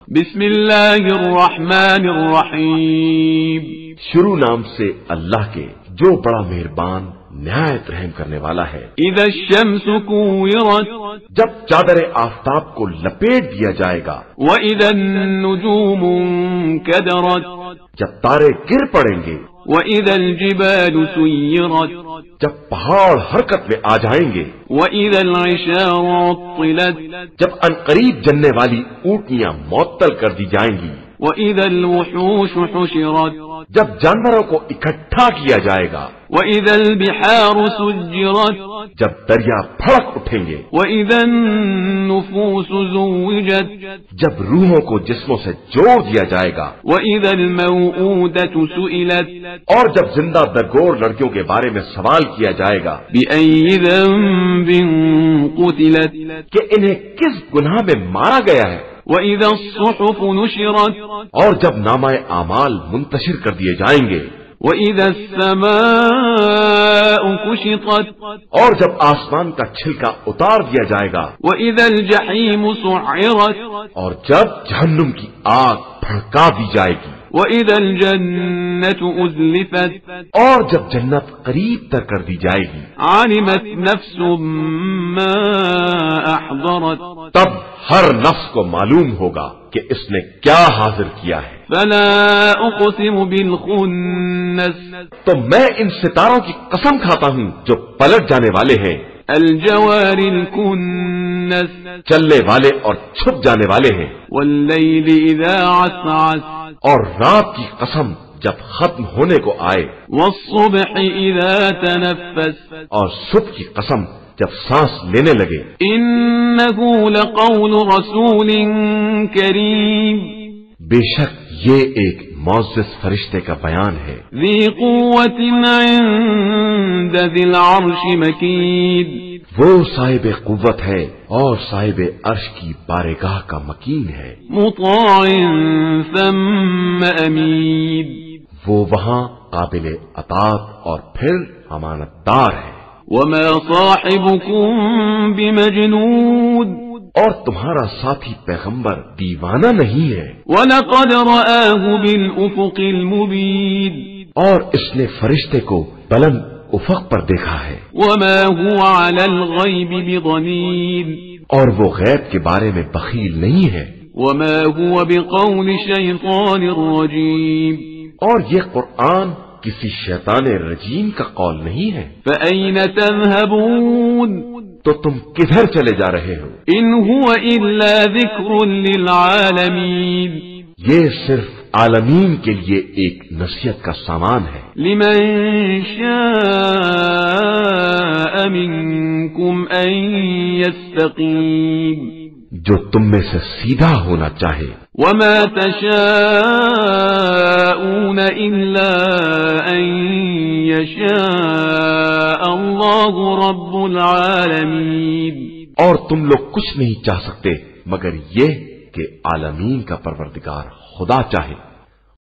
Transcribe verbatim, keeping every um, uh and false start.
بسم اللہ الرحمن الرحیم، شروع نام سے اللہ کے جو بڑا مہربان نہایت رحم کرنے والا ہے۔ اذا الشمس كورت، جب چادر آفتاب کو لپیٹ دیا جائے گا۔ واذا النجوم انكدرت، جب تارے گر پڑیں گے۔ واذا الجبال سيرت، جب پہاڑ حرکت میں آ جائیں گے۔ واذا العشار عطلت، جب انقریب جننے والی اونٹنیاں معطل کر دی جائیں گی۔ واذا الوحوش حشرت، جب جانوروں کو اکٹھا کیا جائے گا۔ واذا البحار سجرت، جب دریا پھڑک اٹھیں گے۔ واذا النفوس زوجت، جب روحوں کو جسموں سے جوڑ دیا جائے گا۔ واذا الموءودة سئلت، اور جب زندہ درگور لڑکیوں کے بارے میں سوال کیا جائے گا۔ بأي ذنب قتلت، کہ انہیں کس گناہ میں مارا گیا ہے۔ وَإِذَا الصُّحُفُ نُشِرَتْ، اور جب نامہ اعمال منتشر کر دیے جائیں گے۔ وَإِذَا السَّمَاءُ كُشِطَتْ، اور جب آسمان کا چھلکا اتار دیا جائے گا۔ وَإِذَا الْجَحِيمُ سُعِّرَتْ، اور جب جہنم کی آگ بھڑکا دی جائے گی۔ وَإِذَا الْجَنَّةُ أُزْلِفَتْ، اور جب جنت قریب تر کر دی جائے گی۔ عَلِمَتْ نَفْسٌ مَّا أَحْضَرَتْ، تب ہر نفس کو معلوم ہوگا کہ اس نے کیا حاضر کیا ہے۔ فَلَا أُقْسِمُ بِالْخُنَّسِ، تو میں ان ستاروں کی قسم کھاتا ہوں جو پلٹ جانے والے ہیں۔ الْجَوَارِ الْكُنَّسِ، چلنے والے اور چھپ جانے والے ہیں۔ وَاللَّيْلِ إِذَا عَسْعَسَ، اور رات کی قسم جب ختم ہونے کو آئے۔ وَالصُّبْحِ إِذَا تَنَفَّسَ، اور صبح کی قسم جب سانس لینے لگے۔ إِنَّهُ لَقَوْلُ رَسُولٍ كَرِيمٍ، بے شک یہ ایک معزز فرشتے کا بیان ہے۔ ذِي قُوَّةٍ عِندَ ذِي الْعَرْشِ مَكِينٍ، وہ صاحب قوت ہے اور صاحب عرش کی بارگاہ کا مکین ہے۔ مُطَاعٍ ثَمَّ أَمِينٍ، وہ وہاں قابل اطاعت اور پھر امانت دار ہے۔ وَمَا صَاحِبُكُم بِمَجْنُونٍ، اور تمہارا ساتھی پیغمبر دیوانہ نہیں ہے۔ وَلَقَدْ رَآهُ بِالْأُفُقِ الْمُبِينِ، اور اس نے فرشتے کو بلند افق پر دیکھا ہے۔ وَمَا هُوَ عَلَى الْغَيْبِ بِضَنِينٍ، اور وہ غیب کے بارے میں بخیل نہیں ہے۔ وَمَا هُوَ بِقَوْلِ شَيْطَانٍ رَّجِيمٍ، اور یہ قرآن کسی شیطان رجیم کا قول نہیں ہے۔ فَأَيْنَ تَذْهَبُونَ، تو تم کدھر چلے جا رہے ہو؟ إِنْ هُوَ إِلَّا ذِكْرٌ لِّلْعَالَمِينَ، یہ صرف عالمین کے لیے ایک نصیحت کا سامان ہے۔ لِمَن شَاءَ مِنكُمْ أَن يَسْتَقِيمَ، جو تم میں سے سیدھا ہونا چاہے۔ وَمَا تَشَاءُونَ إِلَّا أَن يَشَاءَ اللَّهُ رَبُّ الْعَالَمِينَ، اور تم لوگ کچھ نہیں چاہ سکتے مگر یہ کہ عالمین کا پروردگار خدا چاہے۔